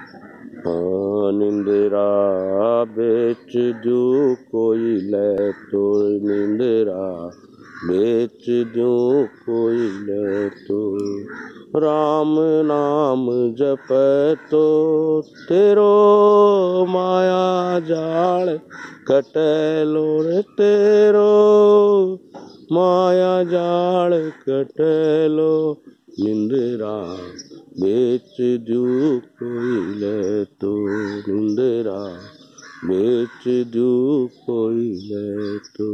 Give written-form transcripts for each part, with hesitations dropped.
निंदरा बेच दूं कोई ले तो, निंदरा बेच दूं कोई ले तो। राम नाम जपे तो तेरो माया जाल कटे लो रे तेरो माया जाल कटे लो। निंदरा बेच दूं कोई ले तो, निंदरा बेच दूं कोई ले तो।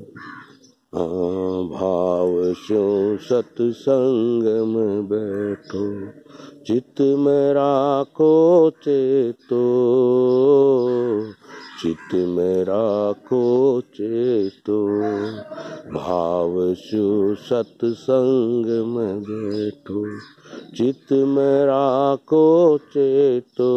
भाव स्यो सत्संग में बैठो, चित्त में राखो चेतो, चित्त में राखो चेतो। भाव स्यो सत्संग में बैठो, चित्त में राखो चेतो,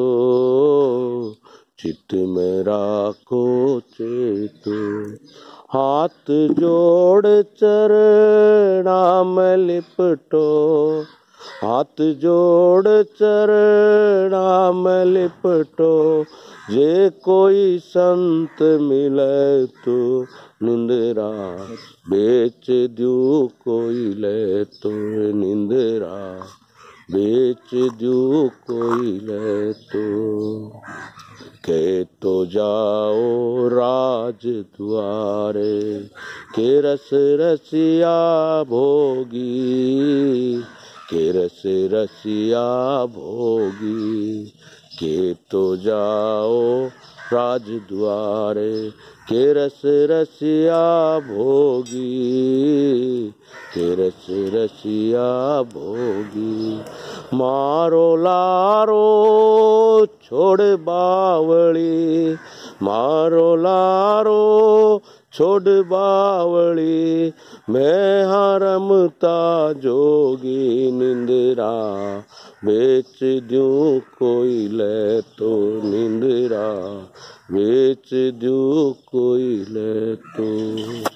चित्त में राखो चेतो। हाथ जोड़ चरणा में लिपटो, हाथ जोड़ चरणा में लिपटो। जे कोई संत मिले तो, निंदरा बेच दूं कोई ले तो, निंदरा बेच दूं कोई ले तो। के तो जाओ राज द्वारे, के रस रसिया भोगी, के रस रसिया भोगी। के तो जाओ राज द्वारे, के रस रसिया भोगी, के रस रसिया भोगी। मारो लारो छोड़ बावली, मारो लारो छोड़ बावली। मैं रमता जोगी, निंदरा बेच दूं कोई ले तो, निंदरा बेच दूं कोई ले तो।